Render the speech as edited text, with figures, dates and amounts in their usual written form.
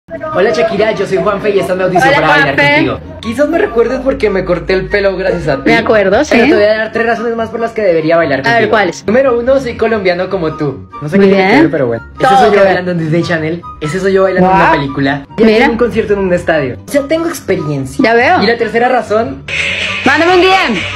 Hola Shakira, yo soy Juanfe y esta es mi audición Hola, para bailar Juanfe. contigo. Quizás me recuerdes porque me corté el pelo gracias a ti. Me acuerdo, sí. Pero te voy a dar 3 razones más por las que debería bailar contigo. A ver, ¿cuáles? Número 1, soy colombiano como tú. No sé Muy qué tiene que bien. ver, pero bueno. Ese Todo soy que yo ver. bailando en Disney Channel. Ese soy yo bailando en Wow. una película. Y Mira. en un concierto en un estadio. O sea, tengo experiencia. Ya veo. Y la tercera razón, Mándame un DM.